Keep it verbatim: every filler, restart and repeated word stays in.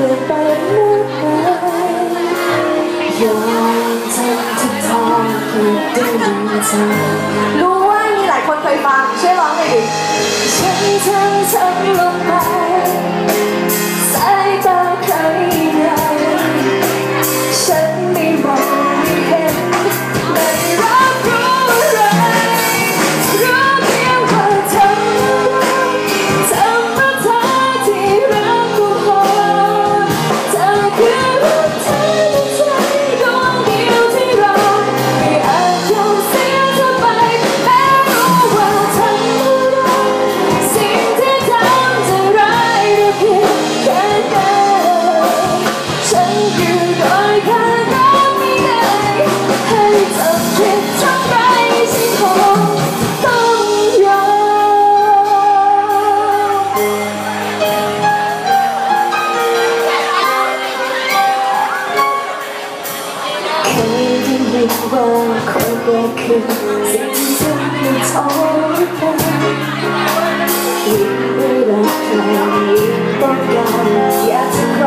ลี่ยนไปเมื่อไหร่ยอมทำทุกทางเพื่อได้มีเธอรู้ว่ามีหลายคนเคยฟังช่วยร้องหน่อยดิฉันทั้งทั้งลงไปสายตาใครใหญ่ฉันไม่มองไม่เห็นไม่รับรู้อะไรรู้เพียงว่าทำทำเพราะเธอที่รักผู้คนเธอคือรักเธอในใจดวงเดียวที่รอไม่อาจยอมเสียเธอไปแม้รู้ว่าทำอะไรสิ่งที่ทำจะร้ายหรือเพียงแค่ไหนฉันอยู่โดยแค่รักไม่ได้ให้เธอคิดทำไรฉันคงต้องยอมเคยได้ยินว่าคนก็คือสิ่งที่ไม่ทนได้ยิ่งไม่รักใครยิ่งต้องการอยากจะ